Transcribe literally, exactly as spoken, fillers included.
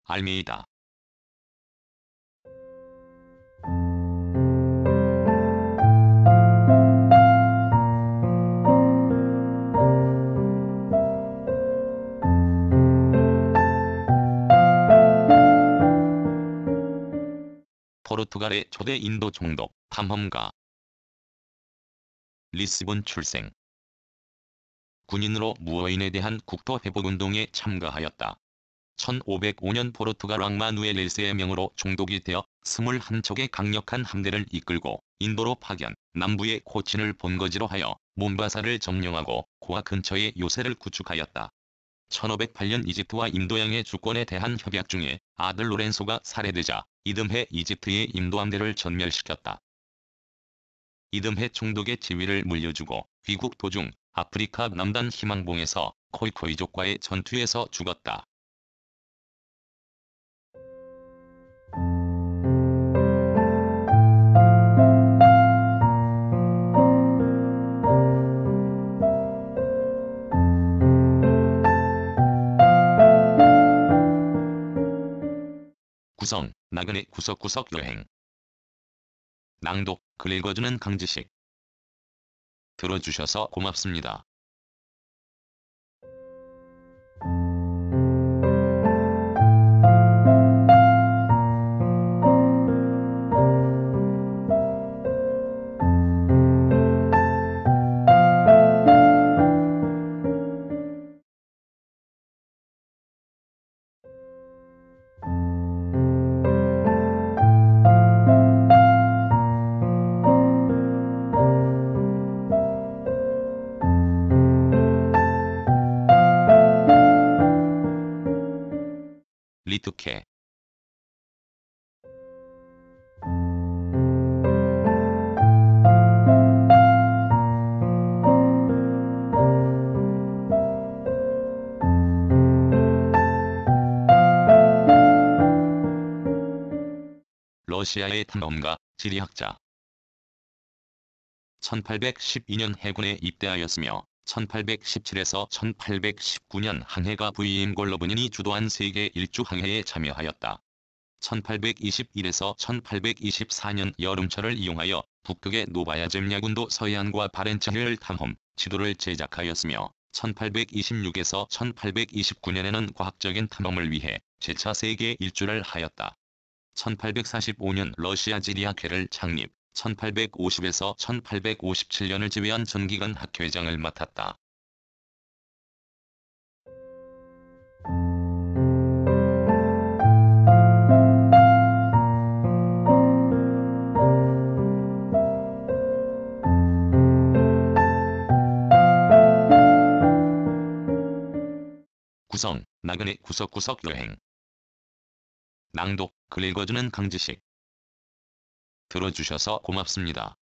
알메이다. 포르투갈의 초대 인도 총독, 탐험가. 리스본 출생. 군인으로 무어인에 대한 국토 회복운동에 참가하였다. 천오백오 년 포르투갈 왕 마누엘 일 세의 명으로 총독이 되어 스물한 척의 강력한 함대를 이끌고 인도로 파견, 남부의 코친을 본거지로 하여 몬바사를 점령하고 고아 근처에 요새를 구축하였다. 천오백팔 년 이집트와 인도양의 주권에 대한 협약 중에 아들 로렌소가 살해되자 이듬해 이집트의 인도함대를 전멸시켰다. 이듬해 총독의 지위를 물려주고 귀국 도중 아프리카 남단 희망봉에서 코이코이족과의 전투에서 죽었다. 구성, 나그네 구석구석 여행. 낭독, 글 읽어주는 강지식. 들어주셔서 고맙습니다. 리투케. 러시아의 탐험가, 지리학자. 천팔백십이 년 해군에 입대하였으며 천팔백십칠에서 천팔백십구 년 항해가 브이엠 골로브닌이 주도한 세계 일주 항해에 참여하였다. 천팔백이십일에서 천팔백이십사 년 여름철을 이용하여 북극의 노바야 젬야군도 서해안과 바렌츠해를 탐험, 지도를 제작하였으며 천팔백이십육에서 천팔백이십구 년에는 과학적인 탐험을 위해 제차 세계 일주를 하였다. 천팔백사십오 년 러시아 지리학회를 창립, 천팔백오십에서 천팔백오십칠 년을 지휘한 전기관 학회장을 맡았다. 구성, 나그네 구석구석 여행. 낭독, 글 읽어주는 강지식. 들어주셔서 고맙습니다.